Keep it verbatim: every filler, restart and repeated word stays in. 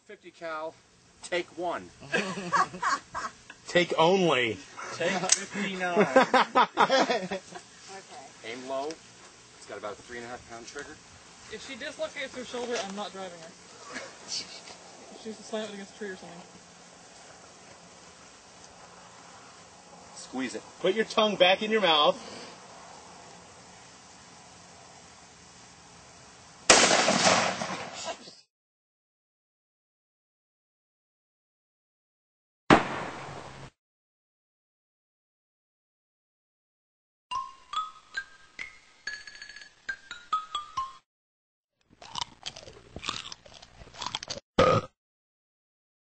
fifty cal, take one. Take only. Take fifty-nine. Okay. Aim low. It's got about a three and a half pound trigger. If she dislocates her shoulder, I'm not driving her. She needs to slam it against a tree or something. Squeeze it. Put your tongue back in your mouth.